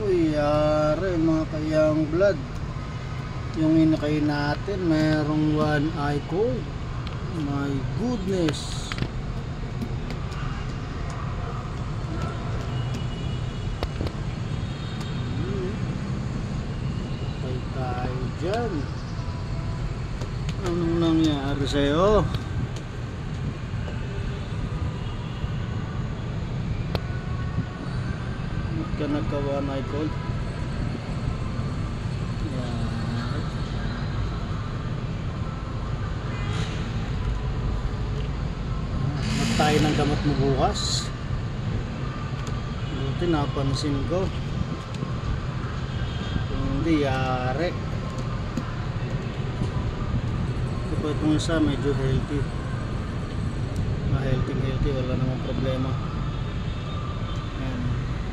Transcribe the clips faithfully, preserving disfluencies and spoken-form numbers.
Uy, yari mga kayang blood. Yung inakay natin, mayroong one eye cold. My goodness. Patay tayo dyan. Anong nangyari sa'yo? Ba't ka nagka one eye cold? Tayo ng gamot mo bukas. Buti napansin ko. Kung hindi, yari. Kapag itong isa medyo healthy, ma-healthy healthy, wala namang problema. Ayan.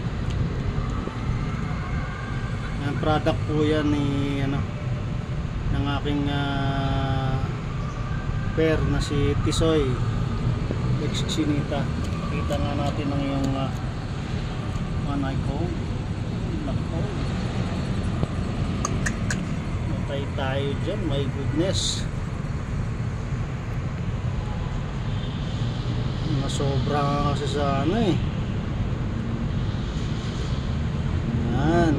Ayan, product po yan ni ano, ng aking uh, pair na si Tisoy Chinita. Kita nga natin ang iyong uh, one eye cold. Nako, matay tayo dyan, my goodness. Nasobra nga kasi sa ano eh. Yan,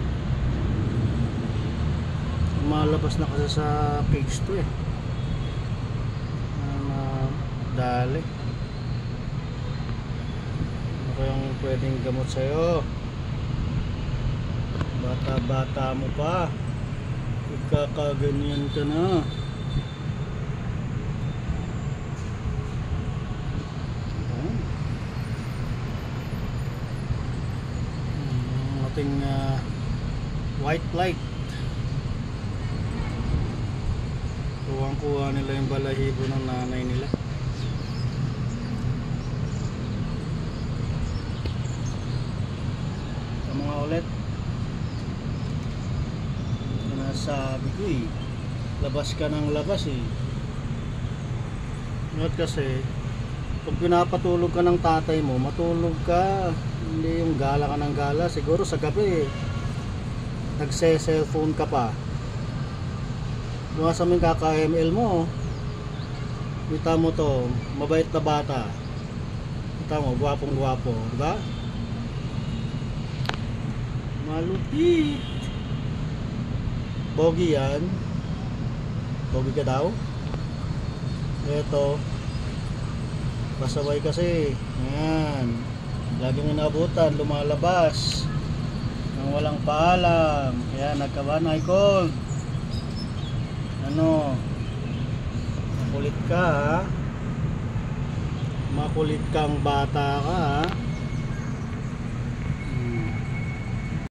malabas na kasi sa cage to eh. uh, Dali. Yung pwedeng gamot sa'yo, bata-bata mo pa, ikakaganyan ka na. Ang ating uh, white light, kuwang-kuha nila yung balahibo ng nanay nila. Mga ulit, nasabi ko eh, labas ka ng labas eh. Ngayon kasi pag pinapatulog ka ng tatay mo, matulog ka, hindi yung gala ka ng gala. Siguro sa gabi nagse-cellphone ka pa. Mga sa mga kaka-M L mo, kita mo to, mabait na bata, kita mo, gwapong gwapo, diba? Malupit. Pogi yan. Pogi ka daw. Eto, pasaway kasi. Ayan, laging inabutan, lumalabas nang walang paalam. Kaya nagka one eye cold. Ano, makulit ka ha. Makulit kang bata ka ha.